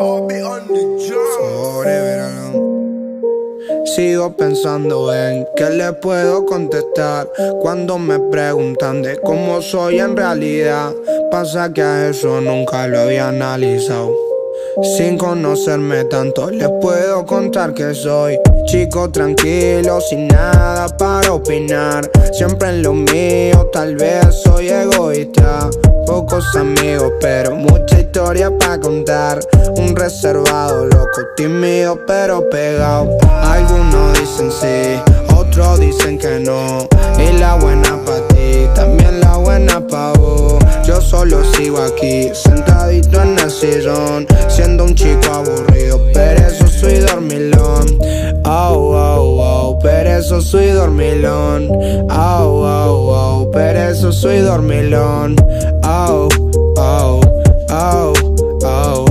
Forever alone. Sigo pensando en qué le puedo contestar cuando me preguntan de cómo soy en realidad. Pasa que a eso nunca lo había analizado. Sin conocerme tanto les puedo contar que soy chico tranquilo, sin nada para opinar. Siempre en lo mío, tal vez soy egoísta. Pocos amigos, pero mucha historia para contar. Un reservado, loco, tímido, pero pegado. Algunos dicen sí, otros dicen que no. Y la buena pa' ti, también la buena pa' vos. Yo solo sigo aquí, sentadito en el sillón, siendo un chico aburrido, perezoso y dormilón. Oh, oh, oh, perezoso y dormilón. Oh, oh, oh, perezoso y dormilón. Oh, oh, oh, oh,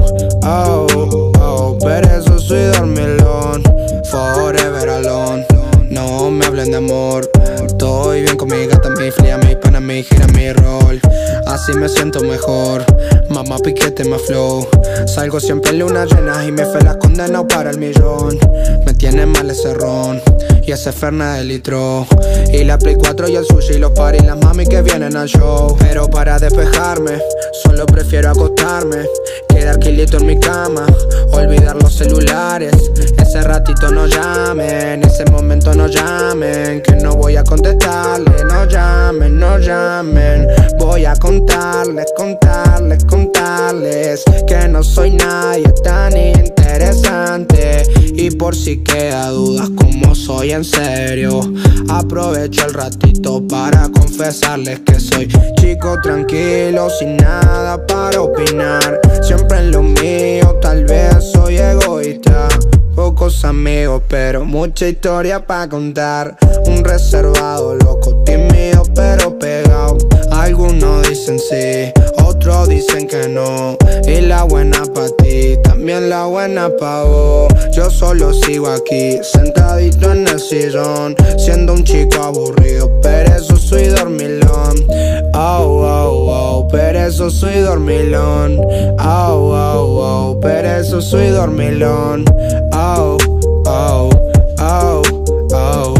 oh, oh, perezoso y dormilón. Forever alone. No me hablen de amor. Estoy bien con mi gata, mi flia, mi pana, mi gira, mi rol. Así me siento mejor. Mamá piquete, más flow. Salgo siempre en luna llena y me fe las condeno para el millón. Me tiene mal ese ron y ese Fernet de litro. Y la Play 4 y el sushi y los paris, las mami que vienen al show. Pero para despejarme, solo prefiero acostarme, quedar quilito en mi cama, olvidar los celulares. Ese ratito no llamen, ese momento no llamen, que no voy a contestarle. No llamen, no llamen. Voy a contarles, contarles, contarles que no soy nadie tan interesante. Y por si queda dudas como soy en serio, aprovecho el ratito para confesarles que soy chico tranquilo, sin nada para opinar. Siempre en lo mío, tal vez soy egoísta. Pocos amigos, pero mucha historia para contar. Un reservado, loco, tímido, pero pegado. Algunos dicen sí, otros dicen que no. Y la buena pa' ti, también la buena pa' vos. Yo solo sigo aquí, sentadito en el sillón, siendo un chico aburrido, perezoso y dormilón. Oh, oh, oh, perezoso y dormilón. Oh, oh, oh, perezoso y dormilón. Oh, oh, oh, oh,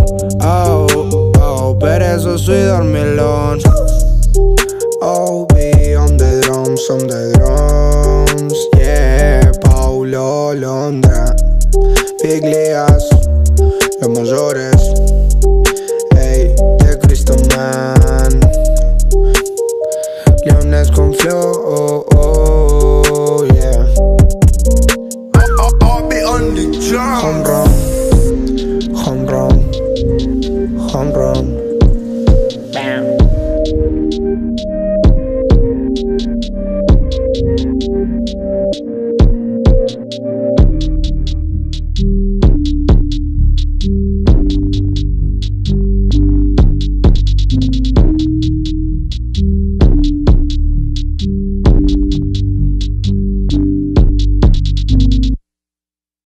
oh, oh, perezoso y dormilón. Oh, be on the drums, yeah. Paulo Londra, Figlias, los mayores, hey, de Cristo Man, Leones con flow.